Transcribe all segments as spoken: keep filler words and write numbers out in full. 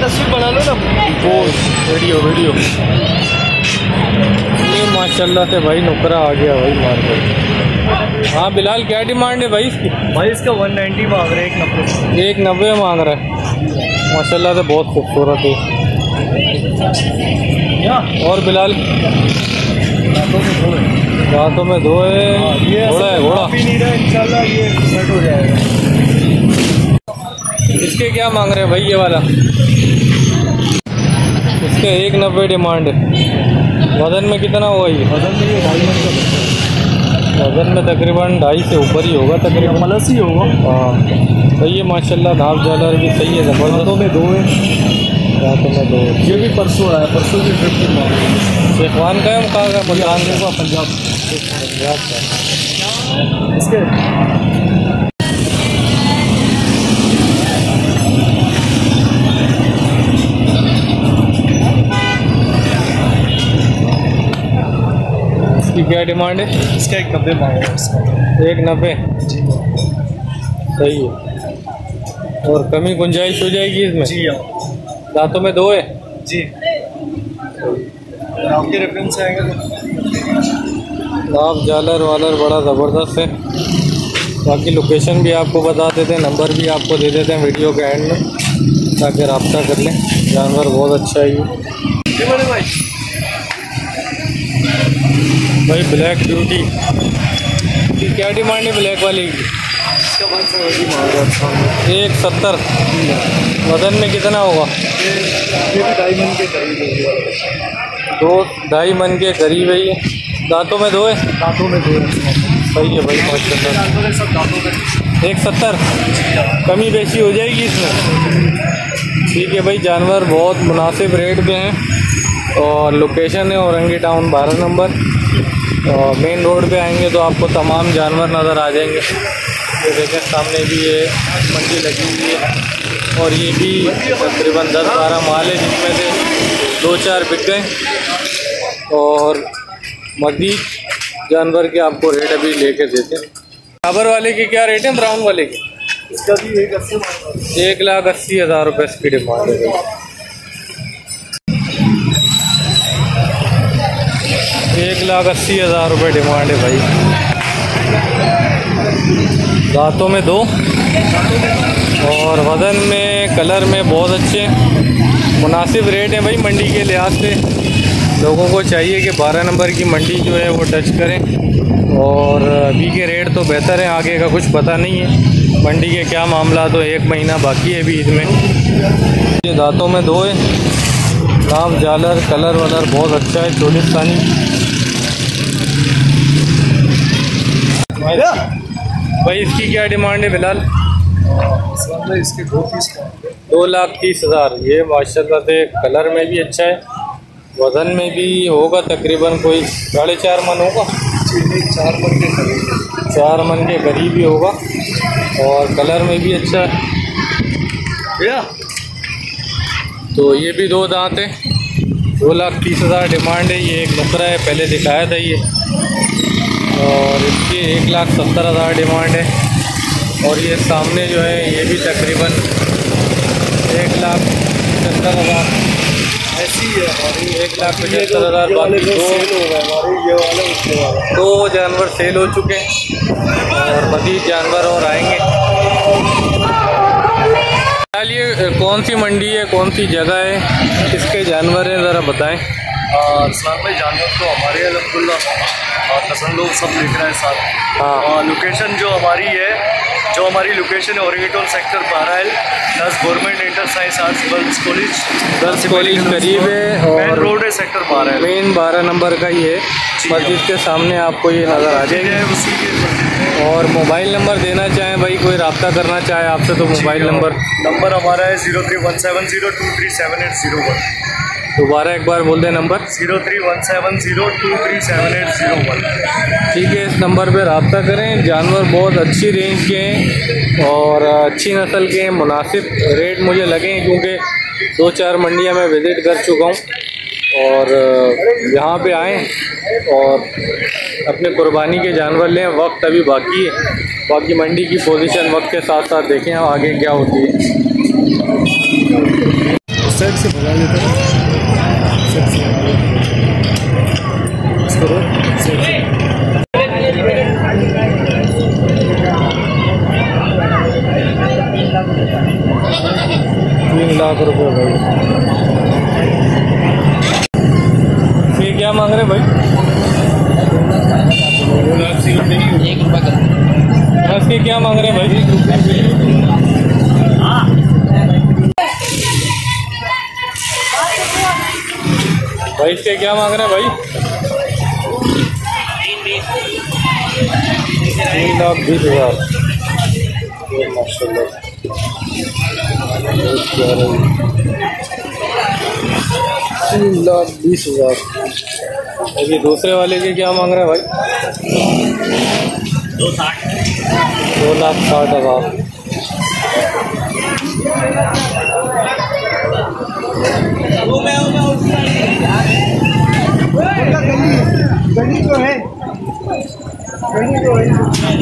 तस्वीर बना लो ना, वो वीडियो वीडियो ये माशाल्लाह से भाई नुकरा आ गया भाई मार्केट। हाँ बिलाल, क्या डिमांड है भाई इसकी? भाई इसका वन नाइन्टी मांग रहे हैं, एक नब्बे एक नब्बे मांग रहा है। माशाल्लाह से बहुत खूबसूरत है। और बिलाल रातों में दो है, घोड़ा है घोड़ा नहीं रहा, इंशाल्लाह ये सेट हो जाएगा। इसके क्या मांग रहे हैं भाई ये वाला? इसके एक नब्बे डिमांड है। वजन में कितना होगा ये? वजन में ये ढाई मन का, वजन में तकरीबन ढाई से ऊपर ही होगा, तकरीबन प्लस ही होगा। हाँ सही है माशाल्लाह। नाप जालर भी सही है, ज़बरदस्त में दो है, रातों में दो। ये भी परसों आया, परसों की ट्रिप की मांग रहे हैं। शेखवान का है, कहाँ का? पंजाब का, पंजाब पंजाब का। इसके इसकी क्या डिमांड है? इसका एक नब्बे मांग रहे हैं इसका। एक नब्बे जी सही है। और कमी गुंजाइश हो जाएगी इसमें? जी हाँ। दांतों में दो है जी, आपके रेफरेंस आएंगे तो नाप जालर वालर बड़ा ज़बरदस्त है। बाकी लोकेशन भी आपको बता देते हैं, नंबर भी आपको दे देते हैं वीडियो के एंड में, ताकि रब्ता कर लें। जानवर बहुत अच्छा है ये भाई। भाई ब्लैक ब्यूटी की क्या डिमांड है ब्लैक वाली की? इसका वन सेवेंटी मांग रहा है, एक सत्तर। वजन में कितना होगा? ये भी ढाई मन के करीब है, दो ढाई मन के करीब है ये। दांतों में दो है? दांतों में दो है। सही है भाई माशाल्लाह। सब दांतों में एक सत्तर कमी बेची हो जाएगी इसमें? ठीक है भाई, जानवर बहुत मुनासिब रेट पे हैं। और लोकेशन है औरंगी टाउन बारह नंबर, और मेन रोड पे आएंगे तो आपको तमाम जानवर नज़र आ जाएंगे। ये देखें सामने भी ये मंडी लगी हुई है, और ये भी तकरीबन दस बारह माल है, जिसमें से दो चार बिक गए। और मज़ीद जानवर के आपको रेट अभी लेके देते हैं। काबर वाले के क्या रेट है? ब्राउन वाले के? इसका भी एक अस्सी एक लाख अस्सी हज़ार रुपये इसकी डिमांड है। एक लाख अस्सी हज़ार रुपये डिमांड है भाई। दांतों में दो, और वज़न में कलर में बहुत अच्छे मुनासिब रेट है भाई। मंडी के लिहाज से लोगों को चाहिए कि बारह नंबर की मंडी जो है वो टच करें। और अभी के रेट तो बेहतर है, आगे का कुछ पता नहीं है मंडी के क्या मामला। तो एक महीना बाकी है अभी इसमें। ये दांतों में दो है, नाम जालर कलर वलर बहुत अच्छा है, चोलिस्तानी। भाई इसकी क्या डिमांड है बिलाल? इसके दो तीस दो लाख तीस हज़ार। ये माशाल्लाह से कलर में भी अच्छा है, वज़न में भी होगा तकरीबन कोई साढ़े चार मन होगा, चार मन के करीब चार मन के करीब ही होगा, और कलर में भी अच्छा है भैया। तो ये भी दो दांत है, दो लाख तीस हज़ार डिमांड है। ये एक नुकरा है, पहले दिखाया था ये, और इसकी एक लाख सत्तर हज़ार डिमांड है। और ये सामने जो है ये भी तकरीबन एक लाख पचहत्तर हज़ार ऐसी है हमारी, एक लाख पचहत्तर हज़ार। बाकी दो ये वाला उसके वाला दो जानवर सेल हो चुके हैं, और मज़ीद जानवर और आएंगे। ये कौन सी मंडी है, कौन सी जगह है, किसके जानवर हैं, ज़रा बताएं। इस्लाम भाई जानवर तो हमारे अल्हम्दुलिल्लाह पसंद लोग सब लिख रहे हैं साथ। हाँ, लोकेशन जो हमारी है, जो हमारी लोकेशन है औरंगी टाउन सेक्टर बारह है, दस government inter science arts girls college, girls college करीब है, और रोड है सेक्टर बारह, मेन बारह नंबर का ही है। मस्जिद के सामने आपको ये नज़र आ जाएगा। उसी के और मोबाइल नंबर देना चाहें भाई, कोई रब्ता करना चाहे आपसे तो मोबाइल नंबर नंबर हमारा है zero three one seven zero two three seven eight zero one. दोबारा एक बार बोल दें नंबर। Zero three one seven zero two three seven eight zero one. ठीक है, इस नंबर पे रब्ता करें। जानवर बहुत अच्छी रेंज के हैं और अच्छी नस्ल के हैं, मुनासिब रेट मुझे लगे हैं, क्योंकि दो चार मंडियां मैं विज़िट कर चुका हूं। और यहाँ पे आएँ और अपने कुर्बानी के जानवर लें। वक्त अभी बाकी है, बाकी मंडी की पोजीशन वक्त के साथ साथ देखें आगे क्या होती है। साइड से भगा देता है, साइड से इसको रोक, साइड से। तीन लाख रुपए भाई। ये क्या मांग रहे भाई? एक रुपये का इसके क्या मांग रहे हैं भाई? भाई इसके क्या मांग रहे हैं भाई? तीन लाख बीस हजार। माशाल्लाह तीन लाख बीस हजार। अभी दूसरे वाले के क्या मांग रहे हैं भाई? दो साठ दो लाख साठ हजार। गली तो है, गली तो है।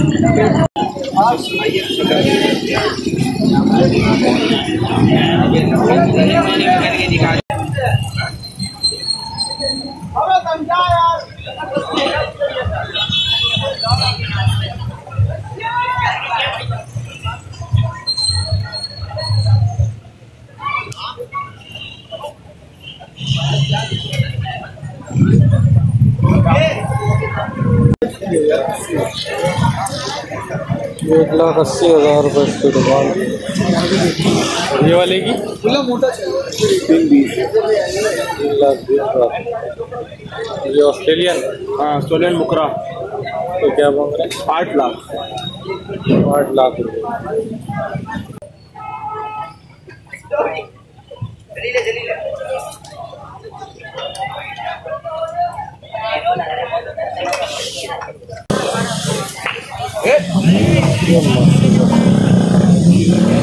एक लाख अस्सी हजार रुपये इसकी दुकान। ये वाले की तीन बीस तीन लाख बीस हजार। ये ऑस्ट्रेलियन, हाँ सोलन मुकरा तो क्या मांग रहे हैं? आठ लाख आठ लाख रुपये। ये